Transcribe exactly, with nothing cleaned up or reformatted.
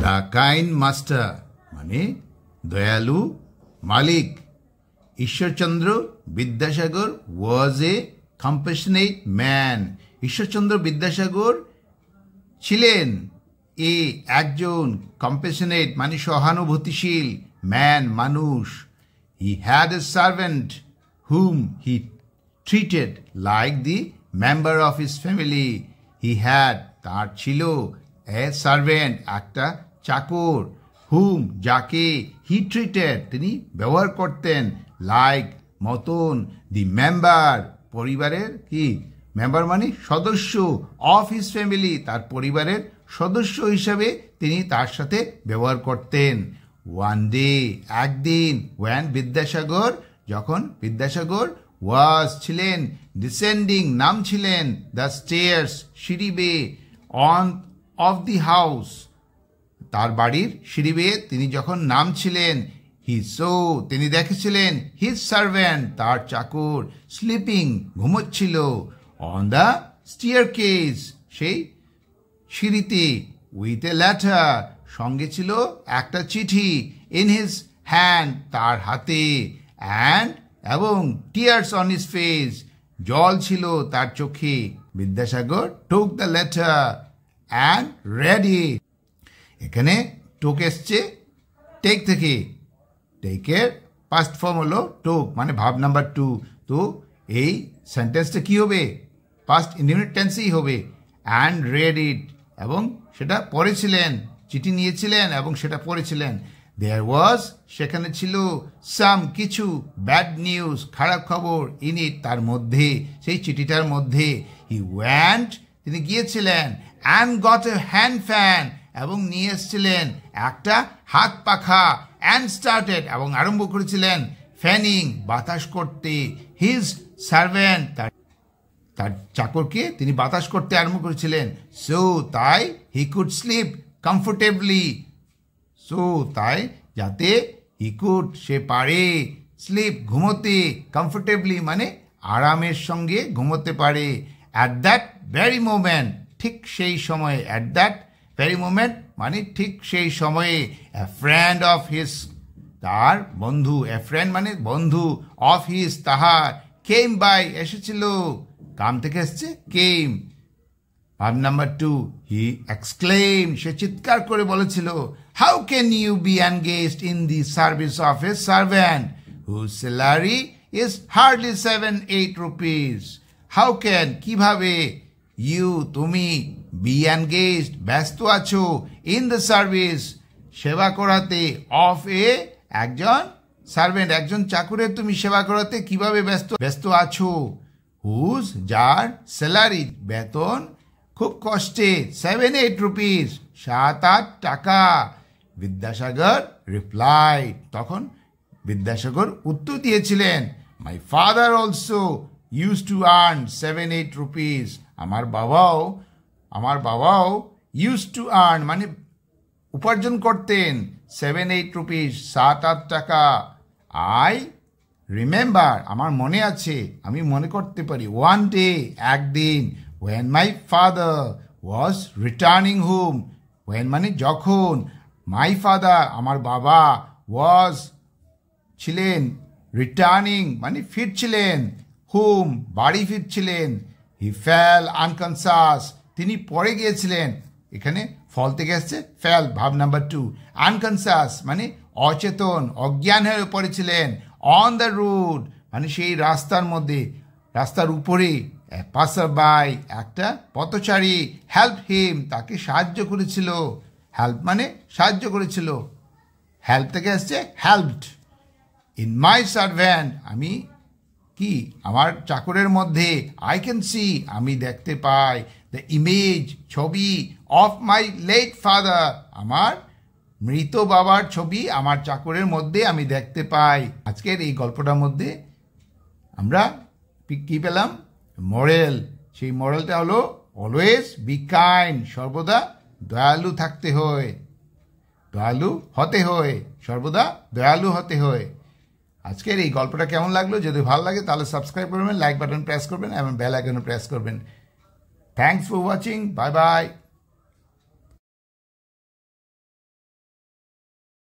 The kind master মানে দয়ালু মালিক। Ishwarchandra Vidyasagar was a compassionate man. Ishwarchandra Vidyasagar ছিলেন এ একজন কম্প্যাশনেট মানে সহানুভূতিশীল ম্যান মানুষ। He had a servant whom he treated like the member of his family. He had তার ছিল এ সার্ভেন্ট একটা চাকর হুম যাকে হি ট্রিটেড তিনি ব্যবহার করতেন লাইক মতন দি মেম্বার পরিবারের কি মেম্বার মানে সদস্য অফ হিজ ফ্যামিলি তার পরিবারের সদস্য হিসাবে তিনি তার সাথে ব্যবহার করতেন। ওয়ান ডে একদিন ওয়ান বিদ্যাসাগর যখন বিদ্যাসাগর ওয়াজ ছিলেন ডিসেন্ডিং নামছিলেন দ্য স্টেয়ার্স সিঁড়ি বেয়ে অন অফ দি হাউস তার বাড়ির সিঁড়ি বেয়ে তিনি যখন নামছিলেন হি সো তিনি দেখেছিলেন হিজ সার্ভেন্ট তার চাকর স্লিপিং ঘুমোচ্ছিল অন দ্য স্টেয়ারকেস সেই সিঁড়িতে উইথ এ লেটার সঙ্গে ছিল একটা চিঠি ইন হিজ হ্যান্ড তার হাতে অ্যান্ড এবং টিয়ার্স অন হিজ ফেস জল ছিল তার চোখে। Vidyasagar took the letter and read it. এখানে টুক এসছে টেক থেকে, টেকের পাস্ট ফর্ম হলো টুক মানে ভাব নাম্বার টু। তো এই সেন্টেন্সটা কি হবে পাস্ট ইনডিফিনিট টেন্সেই হবে। অ্যান্ড রেড ইট এবং সেটা পড়েছিলেন চিঠি নিয়েছিলেন এবং সেটা পড়েছিলেন। দেয়ার ওয়াজ সেখানে ছিল সাম কিছু ব্যাড নিউজ খারাপ খবর ইন ইট তার মধ্যে সেই চিঠিটার মধ্যে। হি ওয়ান্ট তিনি গিয়েছিলেন and got a hand fan এবং নিয়ে এসেছিলেন একটা হাত পাখা অ্যান্ড স্টার্টেড এবং আরম্ভ করেছিলেন ফ্যানিং বাতাস করতে। হিজ সার্ভেন্ট তার তার চাকরকে তিনি বাতাস করতে আরম্ভ করেছিলেন। সো তাই he could sleep comfortably so তাই যাতে হি কুড সে পারে স্লিপ ঘুমোতে কমফোর্টেবলি মানে আরামের সঙ্গে ঘুমোতে পারে। অ্যাট দ্যাট ভেরি মোমেন্ট ঠিক সেই সময়ে অ্যাট দ্যাট ভেরি মোমেন্ট মানে ঠিক সেই সময়ে এ ফ্রেন্ড অফ হিজ তার বন্ধু এ ফ্রেন্ড মানে বন্ধু অফ হিজ তাহার কেম বাই এসেছিল কাম থেকে এসছে কেম। ভাব নাম্বার টু হি এক্সক্লেম সে চিৎকার করে বলেছিল how can you be engaged in the service of a servant whose salary is hardly seven eight rupees. How can কিভাবে ইউ তুমি বি এনগেজড ব্যস্ত আছো ইন দ্য সার্ভিস সেবা করাতে অফ এ একজন সার্ভেন্ট একজন চাকরের তুমি সেবা করাতে কিভাবে ব্যস্ত ব্যস্ত আছো। হুজ যার স্যালারি বেতন খুব কষ্টে সেভেন এইট রুপিস সাত আট টাকা। বিদ্যাসাগর রিপ্লাই তখন বিদ্যাসাগর উত্তর দিয়েছিলেন my father also use to earn seven eight rupees আমার বাবাও আমার বাবাও ইউজ টু আর্ন মানে উপার্জন করতেন সেভেন এইট রুপিস সাত আট টাকা। আই রিমেম্বার আমার মনে আছে আমি মনে করতে পারি ওয়ান ডে একদিন when my father was returning home when মানে যখন my father আমার বাবা was ছিলেন রিটার্নিং মানে ফিরছিলেন হোম বাড়ি ফিরছিলেন he fell unconscious তিনি পড়ে গিয়েছিলেন এখানে ফল থেকে আসছে ফেল ভাব নাম্বার টু আনকনসাস মানে অচেতন অজ্ঞান হয়ে পড়েছিলেন অন দ্য রোড মানে সেই রাস্তার মধ্যে রাস্তার উপরে পাসার বাই একটা পথচারী হেল্প হিম তাকে সাহায্য করেছিল হেল্প মানে সাহায্য করেছিল হেল্প থেকে আসছে হেল্পড ইন মাই সার্ভেন্ট আমি কি আমার চাকরের মধ্যে আই ক্যান সি আমি দেখতে পাই দ্য ইমেজ ছবি অফ মাই লেট ফাদার আমার মৃত বাবার ছবি আমার চাকরের মধ্যে আমি দেখতে পাই। আজকের এই গল্পটার মধ্যে আমরা কি পেলাম মরেল সেই মরেলটা হলো অলওয়েজ বি কাইন্ড সর্বদা দয়ালু থাকতে হয় দয়ালু হতে হয় সর্বদা দয়ালু হতে হয়। আজকের এই গল্পটা কেমন লাগলো যদি ভালো লাগে তাহলে সাবস্ক্রাইব করবেন লাইক বাটন প্রেস করবেন এবং বেল আইকন প্রেস করবেন। Thanks for watching bye by.